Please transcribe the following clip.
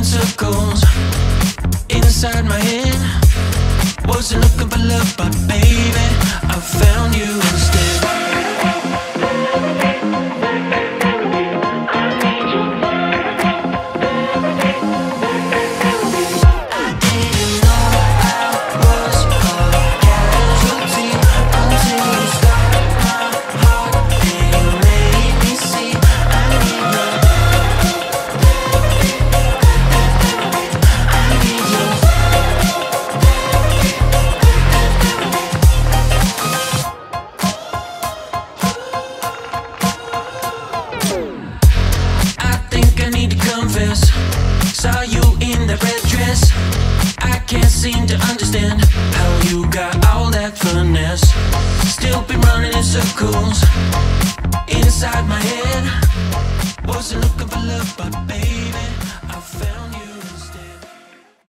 circles inside my head. Wasn't looking for love, but baby, I found you instead. Saw you in that red dress. I can't seem to understand how you got all that finesse. Still been running in circles inside my head. Wasn't looking for love, but baby, I found you.